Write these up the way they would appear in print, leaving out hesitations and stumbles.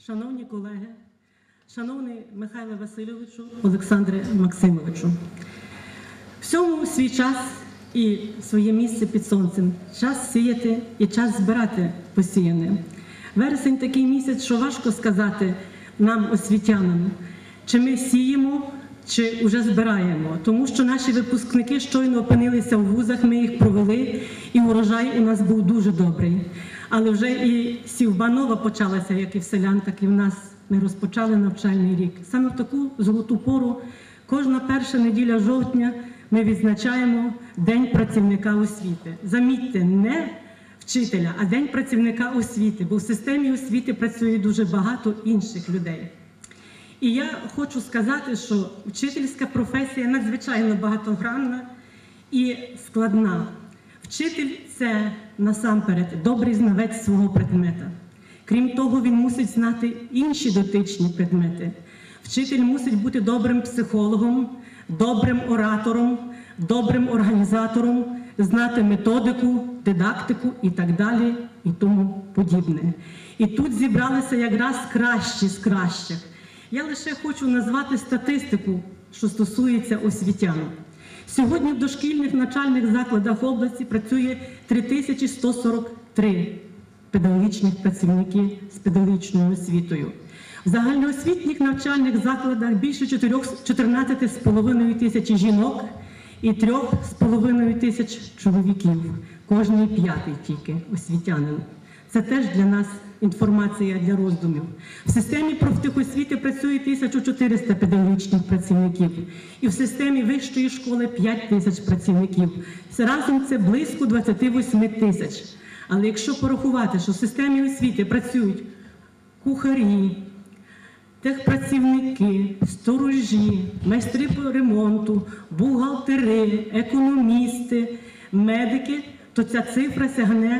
Шановні колеги, шановний Михайле Васильовичу, Олександре Максимовичу, всьому свій час і своє місце під сонцем, час сіяти і час збирати посіяне. Вересень такий місяць, що важко сказати нам, освітянам, чи ми сіємо, чи вже збираємо. Тому що наші випускники щойно опинилися в вузах, ми їх провели, і урожай у нас був дуже добрий. Але вже і сівба нова почалася, як і в селян, так і в нас. Ми розпочали навчальний рік. Саме в таку золоту пору, кожна перша неділя жовтня, ми відзначаємо День працівника освіти. Замітьте, не вчителя, а День працівника освіти, бо в системі освіти працює дуже багато інших людей. І я хочу сказати, що вчительська професія надзвичайно багатогранна і складна. Вчитель – це насамперед добрий знавець свого предмета. Крім того, він мусить знати інші дотичні предмети. Вчитель мусить бути добрим психологом, добрим оратором, добрим організатором, знати методику, дидактику і так далі, і тому подібне. І тут зібралися якраз кращі з кращих. Я лише хочу назвати статистику, що стосується освітян. Сьогодні в дошкільних навчальних закладах області працює 3143 педагогічних працівники з педагогічною освітою. В загальноосвітніх навчальних закладах більше 14,5 тисячі жінок і 3,5 тисяч чоловіків. Кожний п'ятий тільки освітянин. Це теж для нас інформація для роздумів. В системі профтехосвіти працює 1400 педагогічних працівників. І в системі вищої школи 5 тисяч працівників. Разом це близько 28 тисяч. Але якщо порахувати, що в системі освіти працюють кухарі, техпрацівники, сторожі, майстри по ремонту, бухгалтери, економісти, медики, то ця цифра сягне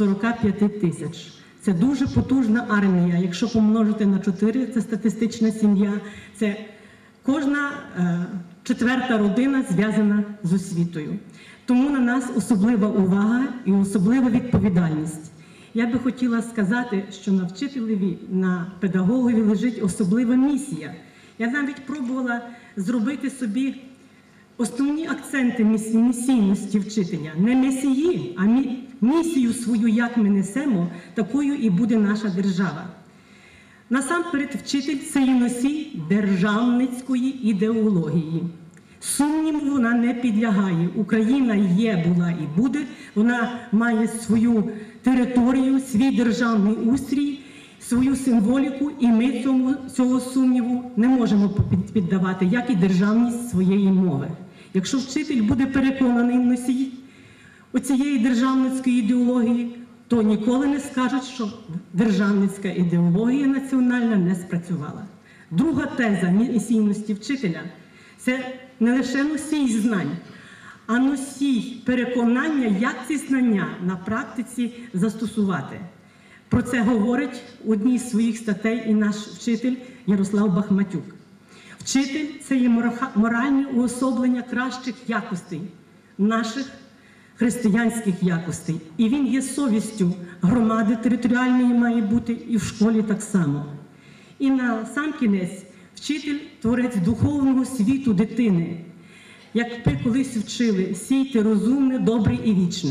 45 тисяч. Це дуже потужна армія. Якщо помножити на 4, це статистична сім'я, це кожна четверта родина зв'язана з освітою. Тому на нас особлива увага і особлива відповідальність. Я би хотіла сказати, що на вчителеві, на педагогові лежить особлива місія. Я навіть пробувала зробити собі основні акценти місійності вчителя. Не месії, а місію свою, як ми несемо, такою і буде наша держава. Насамперед, вчитель – це є носій державницької ідеології. Сумніву вона не підлягає. Україна є, була і буде. Вона має свою територію, свій державний устрій, свою символіку, і ми цього сумніву не можемо піддавати, як і державність своєї мови. Якщо вчитель буде переконаний в носії оцієї державницької ідеології, то ніколи не скажуть, що державницька ідеологія національна не спрацювала. Друга теза місійності вчителя – це не лише носій знань, а носій переконання, як ці знання на практиці застосувати. Про це говорить в одній з своїх статей і наш вчитель Ярослав Бахматюк. Вчитель – це є моральне уособлення кращих якостей, наших християнських якостей. І він є совістю громади територіальної має бути і в школі так само. І на сам кінець вчитель – творець духовного світу дитини. Як ви колись вчили, сійте розумне, добре і вічне.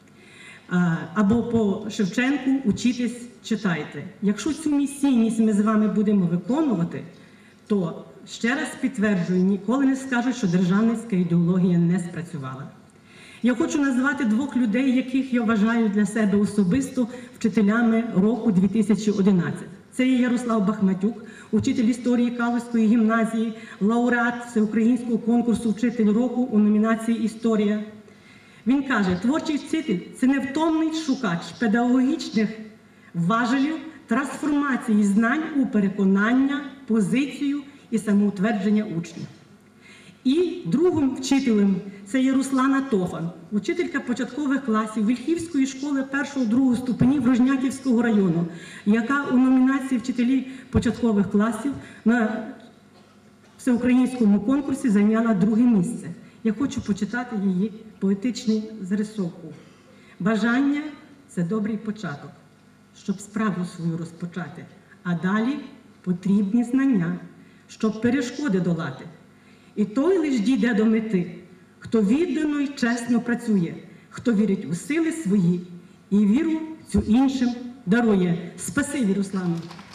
Або по Шевченку учітесь, читайте. Якщо цю місійність ми з вами будемо виконувати, то, ще раз підтверджую, ніколи не скажуть, що державницька ідеологія не спрацювала. Я хочу назвати двох людей, яких я вважаю для себе особисто вчителями року 2011. Це є Ярослав Бахматюк, учитель історії Калузької гімназії, лауреат всеукраїнського конкурсу «Вчитель року» у номінації «Історія». Він каже, творчий вчитель – це невтомний шукач педагогічних важелів трансформації знань у переконання, позицію і самоутвердження учнів. І другим вчителем – це є Руслана Тофан, учителька початкових класів Вільхівської школи 1-2 ступенів Рожнятівського району, яка у номінації «Вчителі початкових класів» на всеукраїнському конкурсі зайняла 2-е місце. Я хочу почитати її поетичну зарисовку. «Бажання – це добрий початок, щоб справу свою розпочати. а далі потрібні знання, щоб перешкоди долати. І той лиш дійде до мети, хто віддано й чесно працює, хто вірить у сили свої і віру цю іншим дарує. Спасибі, Руслану.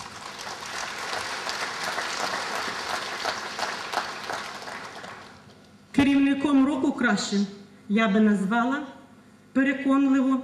Керівником року кращим я би назвала переконливо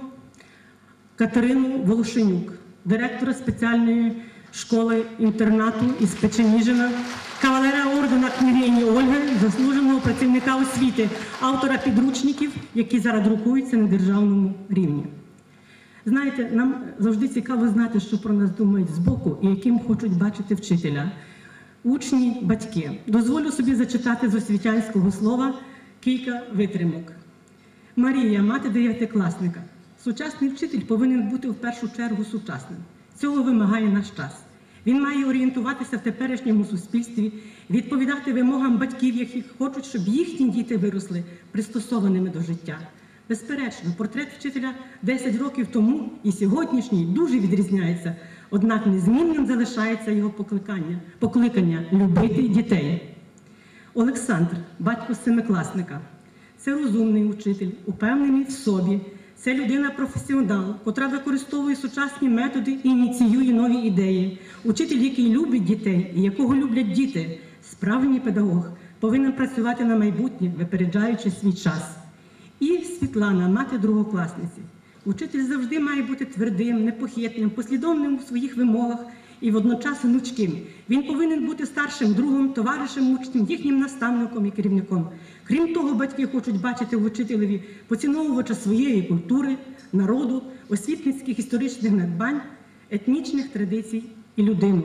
Катерину Волошенюк, директора спеціальної школи-інтернату із Печеніжина, кавалера ордена княгині Ольги, заслуженого працівника освіти, автора підручників, які зараз друкуються на державному рівні. Знаєте, нам завжди цікаво знати, що про нас думають збоку і яким хочуть бачити вчителя. Учні, батьки. Дозволю собі зачитати з освітянського слова кілька витримок. Марія, мати 9-класника. Сучасний вчитель повинен бути в першу чергу сучасним. Цього вимагає наш час. Він має орієнтуватися в теперішньому суспільстві, відповідати вимогам батьків, які хочуть, щоб їхні діти виросли пристосованими до життя. Безперечно, портрет вчителя 10 років тому і сьогоднішній дуже відрізняється, однак незмінним залишається його покликання – любити дітей. Олександр, батько 7-класника. Це розумний учитель, упевнений в собі. Це людина-професіонал, котра використовує сучасні методи і ініціює нові ідеї. Учитель, який любить дітей і якого люблять діти. Справжній педагог повинен працювати на майбутнє, випереджаючи свій час. І Світлана, мати 2-класниці. Учитель завжди має бути твердим, непохитним, послідовним у своїх вимогах і водночас гнучким. Він повинен бути старшим другом, товаришем учням, їхнім наставником і керівником. Крім того, батьки хочуть бачити в учителеві поціновувача своєї культури, народу, освітницьких історичних надбань, етнічних традицій і людину.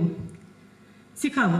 Цікаво,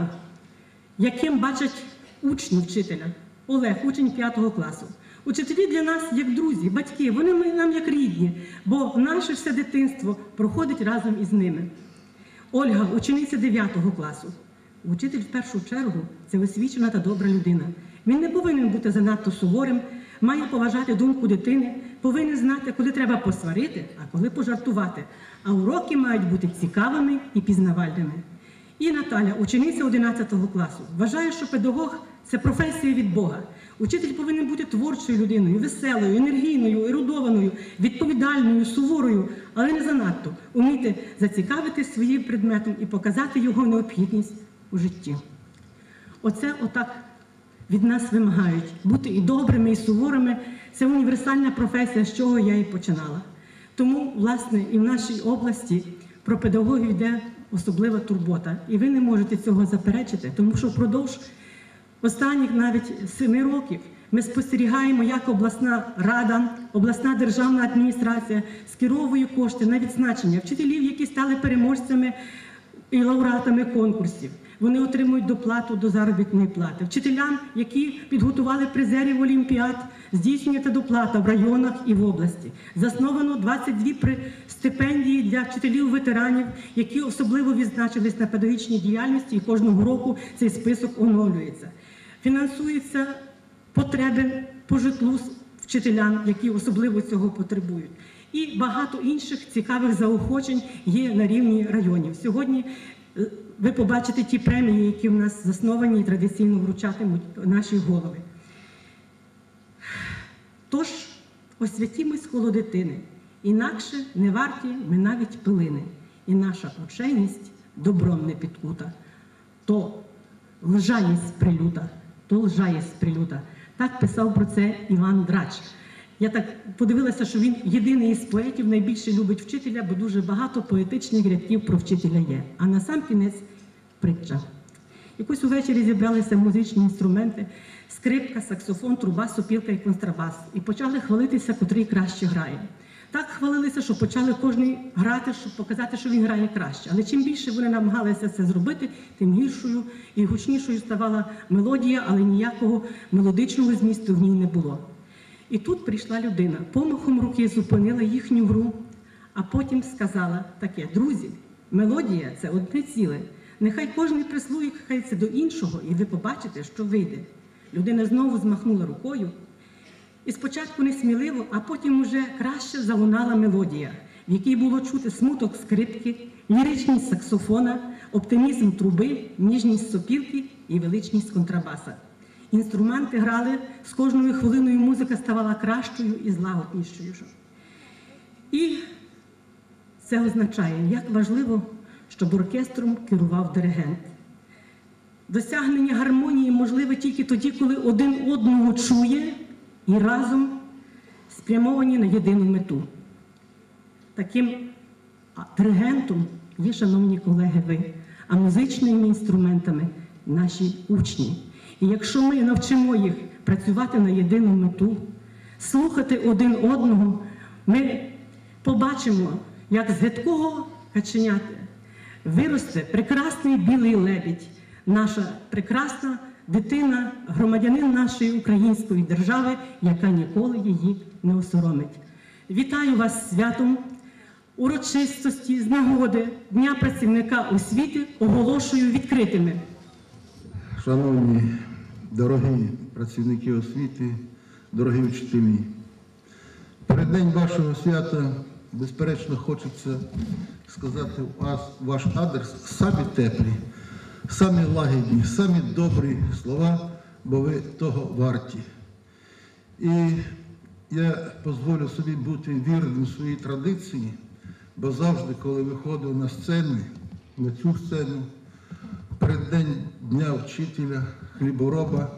яким бачать учні вчителя. Олег, учень 5 класу. Учителі для нас як друзі, батьки, вони нам як рідні, бо наше все дитинство проходить разом із ними. Ольга, учениця 9 класу. Учитель в першу чергу – це освічена та добра людина. Він не повинен бути занадто суворим, має поважати думку дитини, повинен знати, коли треба посварити, а коли пожартувати. А уроки мають бути цікавими і пізнавальними. І Наталя, учениця 11 класу. Вважає, що педагог – це професія від Бога. Учитель повинен бути творчою людиною, веселою, енергійною, ерудованою, відповідальною, суворою, але не занадто. Уміти зацікавити своїм предметом і показати його необхідність у житті. Оце отак від нас вимагають. Бути і добрими, і суворими – це універсальна професія, з чого я і починала. Тому, власне, і в нашій області про педагогів йде особлива турбота. І ви не можете цього заперечити, тому що впродовж останніх навіть 7 років ми спостерігаємо, як обласна рада, обласна державна адміністрація скеровує кошти на відзначення вчителів, які стали переможцями і лауреатами конкурсів. Вони отримують доплату до заробітної плати. Вчителям, які підготували призерів олімпіад, здійснюється доплата в районах і в області. Засновано 22 стипендії для вчителів-ветеранів, які особливо відзначились на педагогічній діяльності, і кожного року цей список оновлюється. Фінансуються потреби по житлу вчителям, які особливо цього потребують. І багато інших цікавих заохочень є на рівні районів. Сьогодні ви побачите ті премії, які в нас засновані і традиційно вручатимуть наші голови. Тож, освятімось коло дитини, інакше не варті ми навіть пилини, і наша ученість добром не підкута. То лжаєсть прилюта, то лжаєсть прилюта. Так писав про це Іван Драч. Я так подивилася, що він єдиний із поетів найбільше любить вчителя, бо дуже багато поетичних рядків про вчителя є. А насамкінець притча. Якось увечері зібралися музичні інструменти, скрипка, саксофон, труба, сопілка і контрабас. І почали хвалитися, котрий краще грає. Так хвалилися, що почали кожен грати, щоб показати, що він грає краще. Але чим більше вони намагалися це зробити, тим гіршою і гучнішою ставала мелодія, але ніякого мелодичного змісту в ній не було. І тут прийшла людина, помахом руки зупинила їхню гру, а потім сказала таке: друзі, мелодія – це одне ціле. Нехай кожен прислухається до іншого, і ви побачите, що вийде. Людина знову змахнула рукою, і спочатку несміливо, а потім уже краще залунала мелодія. в якій було чути смуток скрипки, ліричність саксофона, оптимізм труби, ніжність сопілки і величність контрабаса. Інструменти грали, з кожною хвилиною музика ставала кращою і злагоднішою. І це означає, як важливо, щоб оркестром керував диригент. Досягнення гармонії можливе тільки тоді, коли один одного чує і разом спрямовані на єдину мету. Таким диригентом є, шановні колеги, ви, а музичними інструментами – наші учні. І якщо ми навчимо їх працювати на єдину мету, слухати один одного, ми побачимо, як з гидкого каченяти виросте прекрасний білий лебідь, наша прекрасна дитина, громадянин нашої української держави, яка ніколи її не осоромить. Вітаю вас з святом! Урочистості з нагоди Дня працівника освіти оголошую відкритими. Шановні, дорогі працівники освіти, дорогі вчителі, перед день вашого свята, безперечно, хочеться сказати ваш адрес самі теплі, самі лагідні, самі добрі слова, бо ви того варті. І я дозволю собі бути вірним своїй традиції, бо завжди, коли виходив на сцену, на цю сцену, переддень Дня вчителя, хлібороба,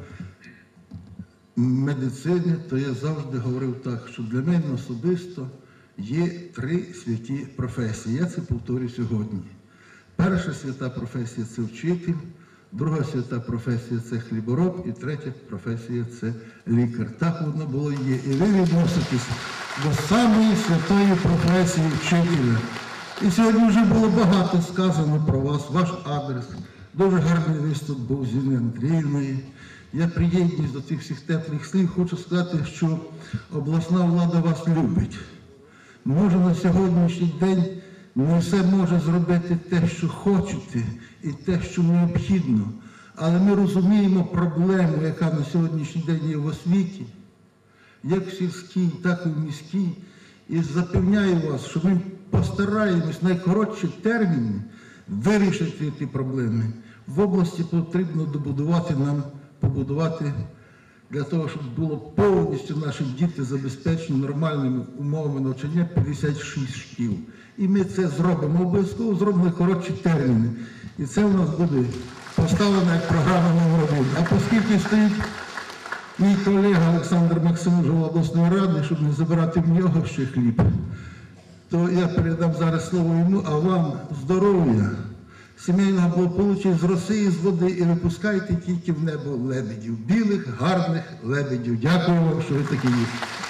медицини, то я завжди говорив так, що для мене особисто є 3 святі професії. Я це повторю сьогодні. Перша свята професія – це вчитель, друга свята професія – це хлібороб, і третя професія – це лікар. Так воно було і є. І ви відноситесь до самої святої професії вчителя. І сьогодні вже було багато сказано про вас, ваш адрес. Дуже гарний виступ був з Зіни Андріївною. Я приєднуюсь до цих всіх теплих слів. Хочу сказати, що обласна влада вас любить. Може, на сьогоднішній день не все може зробити те, що хочете, і те, що необхідно. Але ми розуміємо проблему, яка на сьогоднішній день є в освіті, як в сільській, так і в міській. І запевняю вас, що ми постараємось в найкоротші терміни вирішити ці проблеми. В області потрібно побудувати для того, щоб було повністю наші діти забезпечені нормальними умовами навчання 56 шкіл. І ми це зробимо, обов'язково зробимо в коротші терміни. І це у нас буде поставлено як програма номер 1. А оскільки стоїть мій колега Олександр Максимович, голова обласної ради, щоб не забирати в нього ще хліб, то я передам зараз слово йому, а вам здоров'я, сімейного благополуччя з роси і з води, і випускайте тільки в небо лебедів, білих, гарних лебедів. Дякую вам, що ви такі є.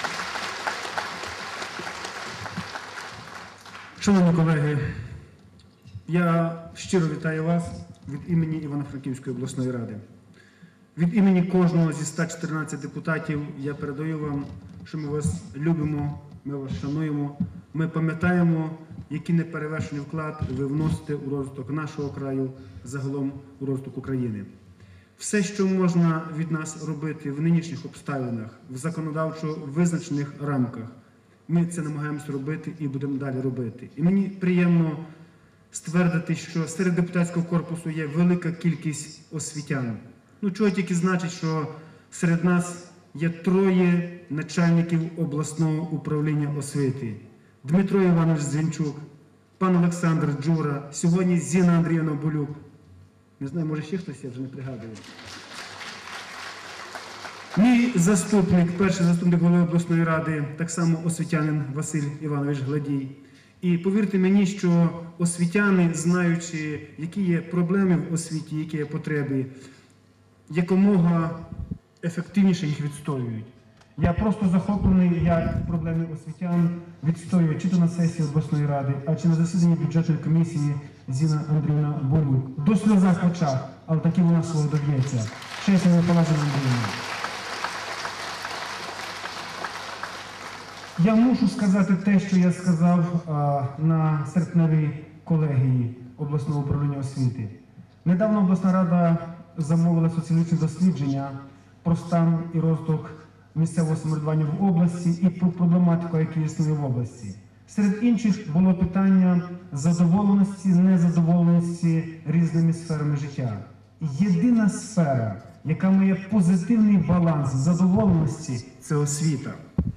Шановні колеги, я щиро вітаю вас від імені Івано-Франківської обласної ради. Від імені кожного зі 114 депутатів я передаю вам, що ми вас любимо, ми вас шануємо, ми пам'ятаємо, який неперевершений вклад ви вносите у розвиток нашого краю, загалом у розвиток України. Все, що можна від нас робити в нинішніх обставинах, в законодавчо визначених рамках, ми це намагаємося робити і будемо далі робити. І мені приємно ствердити, що серед депутатського корпусу є велика кількість освітян. Ну, чого тільки значить, що серед нас є 3 начальників обласного управління освіти. Дмитро Іванович Звінчук, пан Олександр Джура, сьогодні Зіна Андріївна Болюк. Не знаю, може ще хтось, я вже не пригадую. Мій заступник, перший заступник голови обласної ради, так само освітянин Василь Іванович Гладій. І повірте мені, що освітяни, знаючи, які є проблеми в освіті, які є потреби, якомога ефективніше їх відстоюють. Я просто захоплений, як проблеми освітян відстоюю чи то на сесії обласної ради, а чи на засіданні бюджетної комісії Зіна Андріївна Болюк. До сльоза в очах, але таки вона свого доб'ється. Чесно, Миколаївна Андріївна. Я мушу сказати те, що я сказав на серпневій колегії обласного управління освіти. Недавно обласна рада замовила соціологічне дослідження про стан і розвиток місцевого самоврядування в області і про проблематику, яка існує в області. Серед інших було питання задоволеності, незадоволеності різними сферами життя. Єдина сфера, яка має позитивний баланс задоволеності, це освіта.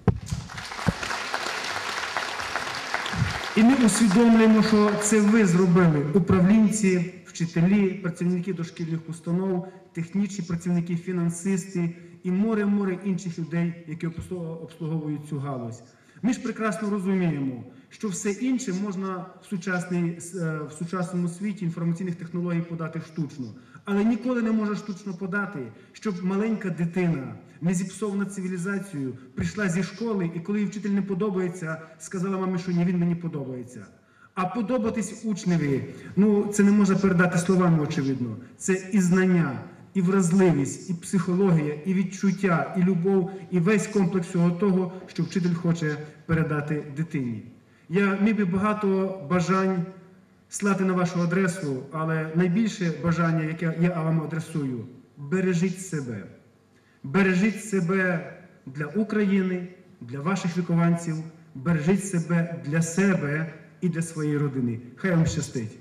І ми усвідомлюємо, що це ви зробили управлінці, вчителі, працівники дошкільних установ, технічні працівники, фінансисти і море інших людей, які обслуговують цю галузь. Ми ж прекрасно розуміємо, що все інше можна в сучасному світі інформаційних технологій подати штучно. Але ніколи не може штучно подати, щоб маленька дитина, не зіпсована цивілізацією, прийшла зі школи і коли їй вчитель не подобається, сказала мамі, що ні, він мені подобається. А подобатись учневі, це не можна передати словами, очевидно. Це і знання, і вразливість, і психологія, і відчуття, і любов, і весь комплекс всього того, що вчитель хоче передати дитині. Я міг би багато бажань слати на вашу адресу, але найбільше бажання, яке я вам адресую – бережіть себе. Бережіть себе для України, для ваших вихованців, бережіть себе для себе і для своєї родини. Хай вам щастить.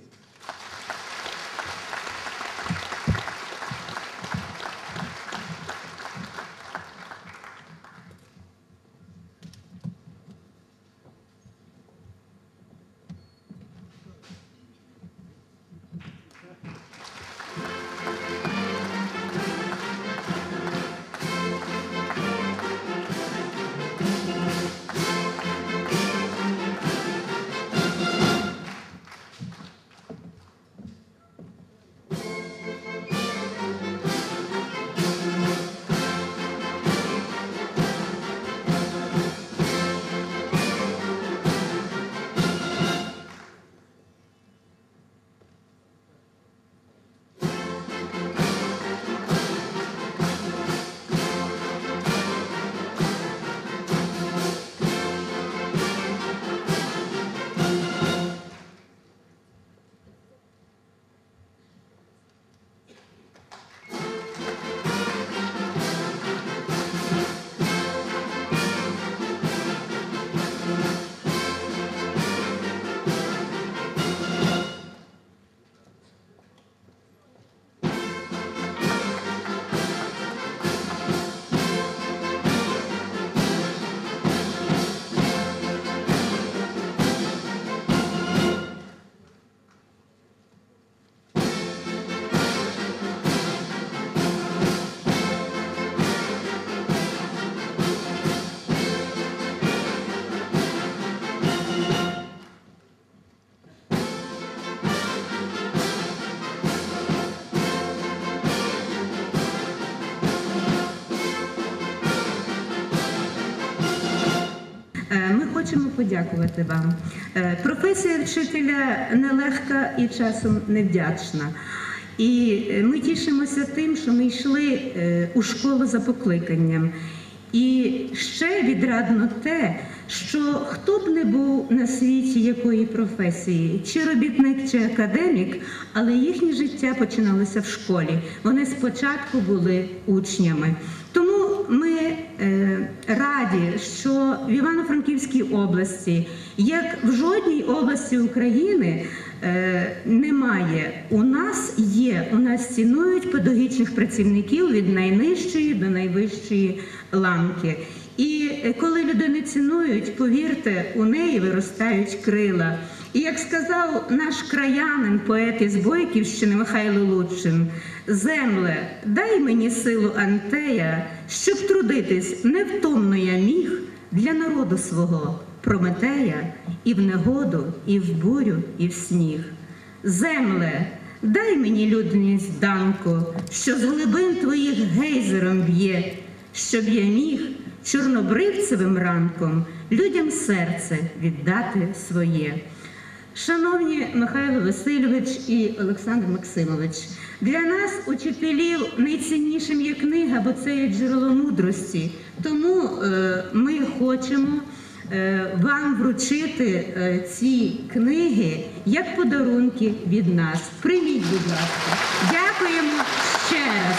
Ми хочемо подякувати вам. Професія вчителя нелегка і часом невдячна. І ми тішимося тим, що ми йшли у школу за покликанням. І ще відрадно те, що хто б не був на світі якої професії, чи робітник, чи академік, але їхнє життя починалося в школі. Вони спочатку були учнями. Тому ми раді, що в Івано-Франківській області, як в жодній області України, немає. У нас є, у нас цінують педагогічних працівників від найнижчої до найвищої ланки. І коли людини цінують, повірте, у неї виростають крила. І як сказав наш краянин, поет із Бойківщини Михайло Лучин: «Земле, дай мені силу Антея, щоб трудитись невтомно я міг для народу свого Прометея і в негоду, і в бурю, і в сніг. Земле, дай мені людяність данку, що з глибин твоїх гейзером б'є, щоб я міг чорнобривцевим ранком людям серце віддати своє». Шановні Михайло Васильович і Олександр Максимович, для нас, учителів, найціннішим є книга, бо це є джерело мудрості. Тому ми хочемо вам вручити ці книги як подарунки від нас. Прийміть, будь ласка. Дякуємо ще раз.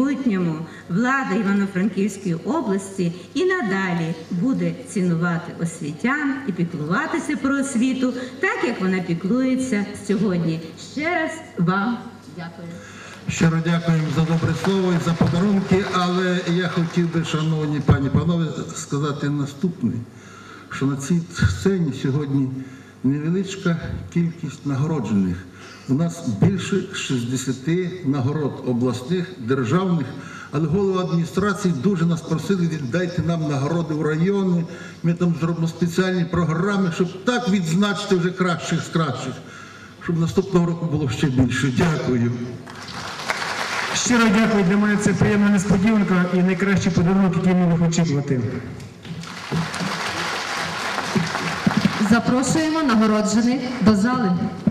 майбутньому влада Івано-Франківської області і надалі буде цінувати освітян і піклуватися про освіту, так як вона піклується сьогодні. Ще раз вам дякую. Щиро дякуємо за добре слово і за подарунки, але я хотів би, шановні пані і панове, сказати наступне, що на цій сцені сьогодні невеличка кількість нагороджених. У нас більше 60 нагород обласних, державних, але голови адміністрації дуже нас просили, віддайте нам нагороди в райони, ми там зробимо спеціальні програми, щоб так відзначити вже кращих з кращих, щоб наступного року було ще більше. Дякую. Щиро дякую, для мене це приємна несподіванка і найкращий подарунок, який ми міг очікувати. Запрошуємо нагороджених до зали.